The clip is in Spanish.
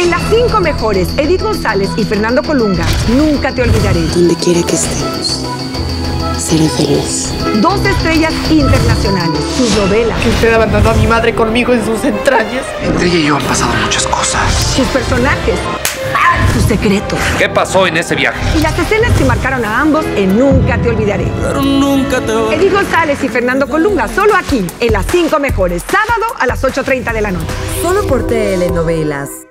En las 5 mejores, Edith González y Fernando Colunga, Nunca te olvidaré. Donde quiera que estemos, seré feliz. 2 estrellas internacionales, sus novelas, Usted abandonó a mi madre conmigo en sus entrañas. Entre ella y yo han pasado muchas cosas. sus personajes, sus secretos ¿Qué pasó en ese viaje? y las escenas que marcaron a ambos en Nunca te olvidaré. Pero nunca te voy. Edith González y Fernando Colunga, solo aquí, en las 5 mejores, sábado a las 8:30 de la noche. Solo por Telenovelas.